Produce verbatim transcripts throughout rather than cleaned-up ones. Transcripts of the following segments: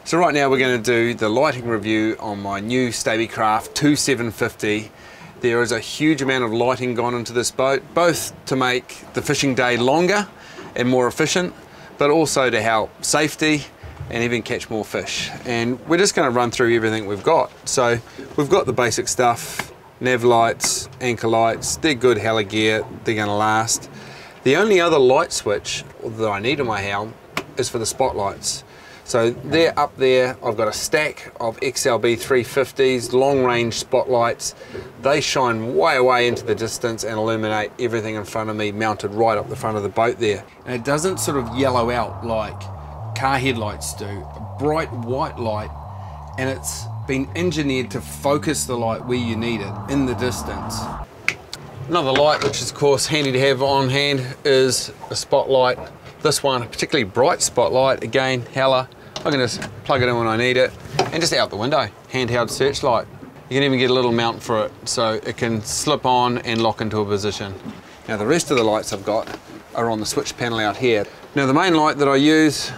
So right now we're going to do the lighting review on my new Stabicraft two seven fifty. There is a huge amount of lighting gone into this boat, both to make the fishing day longer and more efficient, but also to help safety and even catch more fish. And we're just going to run through everything we've got. So we've got the basic stuff, nav lights, anchor lights, they're good hella gear, they're going to last. The only other light switch that I need in my helm is for the spotlights. So they're up there. I've got a stack of X L B three fifties, long range spotlights. They shine way away into the distance and illuminate everything in front of me, mounted right up the front of the boat there. And it doesn't sort of yellow out like car headlights do. A bright white light, and it's been engineered to focus the light where you need it, in the distance. Another light, which is of course handy to have on hand, is a spotlight. This one, a particularly bright spotlight, again, hella. I can just plug it in when I need it, and just out the window, handheld searchlight. You can even get a little mount for it, so it can slip on and lock into a position. Now the rest of the lights I've got are on the switch panel out here. Now the main light that I use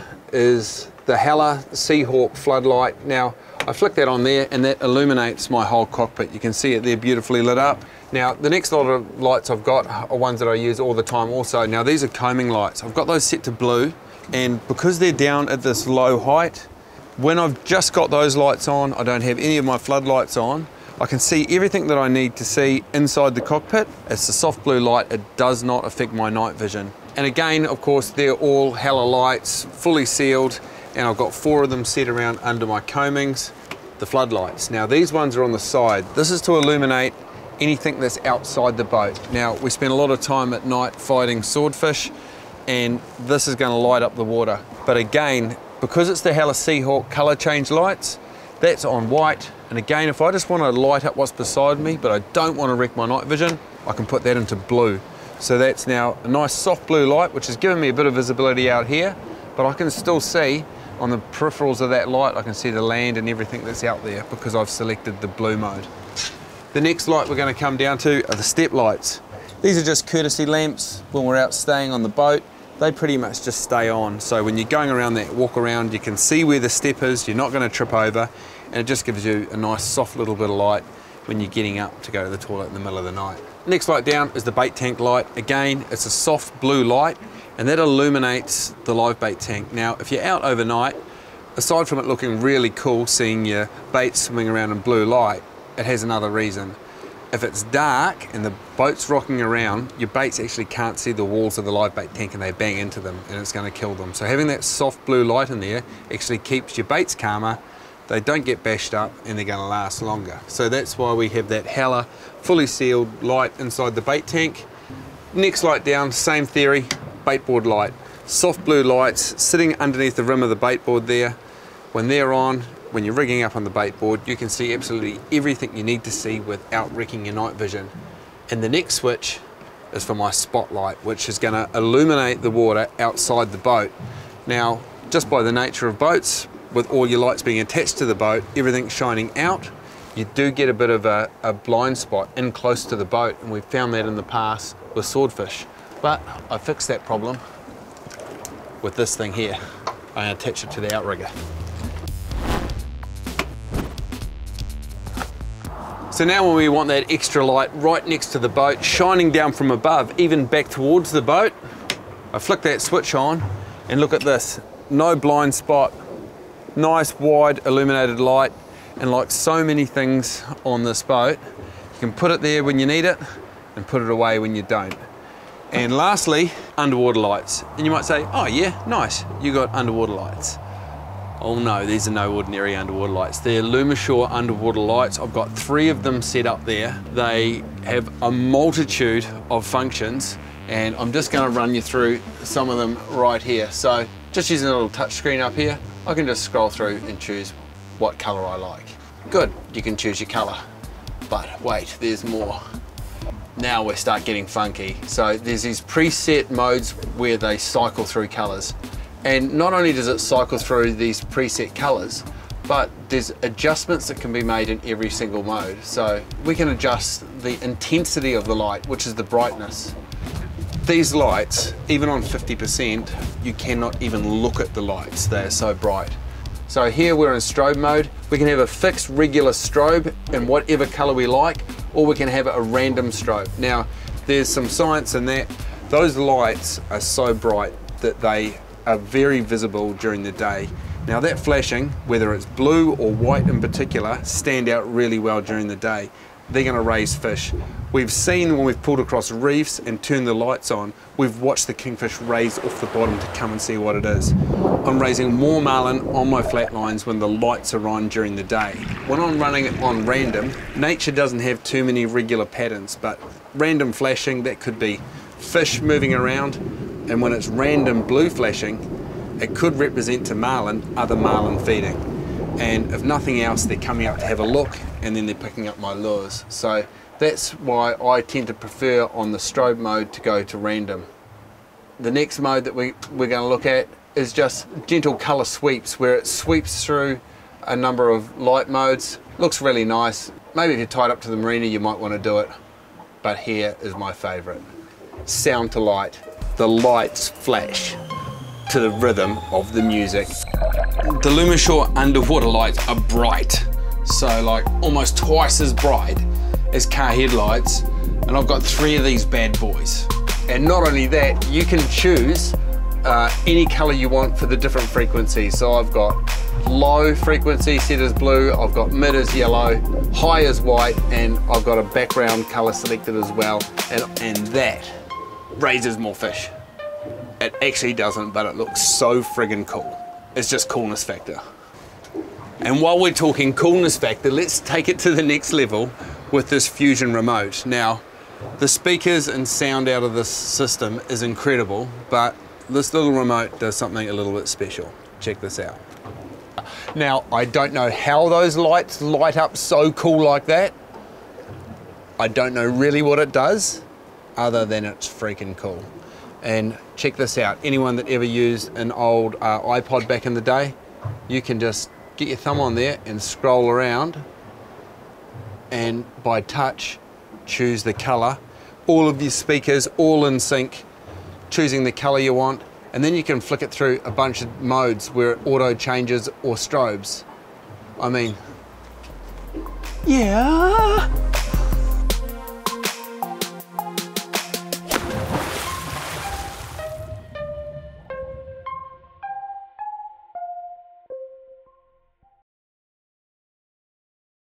is the Hella Seahawk floodlight. Now I flick that on there and that illuminates my whole cockpit. You can see it there beautifully lit up. Now the next lot of lights I've got are ones that I use all the time also. Now these are combing lights. I've got those set to blue, and because they're down at this low height, when I've just got those lights on, I don't have any of my floodlights on, I can see everything that I need to see inside the cockpit. It's a soft blue light, it does not affect my night vision. And again, of course, they're all Hella lights, fully sealed, and I've got four of them set around under my combings, the floodlights. Now these ones are on the side. This is to illuminate anything that's outside the boat. Now we spend a lot of time at night fighting swordfish, and this is going to light up the water. But again, because it's the Hella Seahawk color change lights, that's on white. And again, if I just want to light up what's beside me, but I don't want to wreck my night vision, I can put that into blue. So that's now a nice soft blue light, which is giving me a bit of visibility out here, but I can still see on the peripherals of that light, I can see the land and everything that's out there because I've selected the blue mode. The next light we're going to come down to are the step lights. These are just courtesy lamps when we're out staying on the boat. They pretty much just stay on. So when you're going around that walk around, you can see where the step is, you're not going to trip over, and it just gives you a nice soft little bit of light when you're getting up to go to the toilet in the middle of the night. Next light down is the bait tank light. Again, it's a soft blue light, and that illuminates the live bait tank. Now, if you're out overnight, aside from it looking really cool, seeing your bait swimming around in blue light, it has another reason. If it's dark and the boat's rocking around, your baits actually can't see the walls of the live bait tank and they bang into them and it's going to kill them. So having that soft blue light in there actually keeps your baits calmer, they don't get bashed up, and they're going to last longer. So that's why we have that Hella fully sealed light inside the bait tank. Next light down, same theory, baitboard light. Soft blue lights sitting underneath the rim of the baitboard there. When they're on, when you're rigging up on the baitboard, you can see absolutely everything you need to see without wrecking your night vision. And the next switch is for my spotlight, which is going to illuminate the water outside the boat. Now, just by the nature of boats, with all your lights being attached to the boat, everything shining out, you do get a bit of a, a blind spot in close to the boat, and we've found that in the past with swordfish. But I fixed that problem with this thing here. I attach it to the outrigger. So now when we want that extra light right next to the boat, shining down from above, even back towards the boat, I flick that switch on and look at this. No blind spot, nice wide illuminated light, and like so many things on this boat, you can put it there when you need it and put it away when you don't. And lastly, underwater lights. And you might say, oh yeah, nice, you got underwater lights. Oh no, these are no ordinary underwater lights. They're Lumishore underwater lights. I've got three of them set up there. They have a multitude of functions, and I'm just going to run you through some of them right here. So just using a little touch screen up here, I can just scroll through and choose what color I like. Good, you can choose your color. But wait, there's more. Now we start getting funky. So there's these preset modes where they cycle through colors. And not only does it cycle through these preset colors, but there's adjustments that can be made in every single mode. So we can adjust the intensity of the light, which is the brightness. These lights, even on fifty percent, you cannot even look at the lights. They're so bright. So here we're in strobe mode. We can have a fixed regular strobe in whatever color we like, or we can have a random strobe. Now, there's some science in that. Those lights are so bright that they are very visible during the day. Now that flashing, whether it's blue or white in particular, stand out really well during the day. They're going to raise fish. We've seen when we've pulled across reefs and turned the lights on, we've watched the kingfish raise off the bottom to come and see what it is. I'm raising more marlin on my flatlines when the lights are on during the day. When I'm running it on random, nature doesn't have too many regular patterns, but random flashing, that could be fish moving around, and when it's random blue flashing, it could represent to marlin other marlin feeding. And if nothing else, they're coming up to have a look, and then they're picking up my lures. So that's why I tend to prefer on the strobe mode to go to random. The next mode that we, we're going to look at is just gentle color sweeps, where it sweeps through a number of light modes. Looks really nice. Maybe if you're tied up to the marina, you might want to do it. But here is my favorite. Sound to light. The lights flash to the rhythm of the music. The Lumishore underwater lights are bright. So like almost twice as bright as car headlights, and I've got three of these bad boys. And not only that, you can choose uh, any color you want for the different frequencies. So I've got low frequency set as blue, I've got mid as yellow, high as white, and I've got a background color selected as well, and, and that raises more fish. It actually doesn't, but it looks so friggin' cool. It's just coolness factor. And while we're talking coolness factor, let's take it to the next level with this Fusion remote. Now, the speakers and sound out of this system is incredible, but this little remote does something a little bit special. Check this out. Now, I don't know how those lights light up so cool like that. I don't know really what it does, other than it's freaking cool. And check this out, anyone that ever used an old uh, iPod back in the day, you can just get your thumb on there and scroll around, and by touch choose the color. All of your speakers all in sync, choosing the color you want, and then you can flick it through a bunch of modes where it auto changes or strobes. I mean, yeah.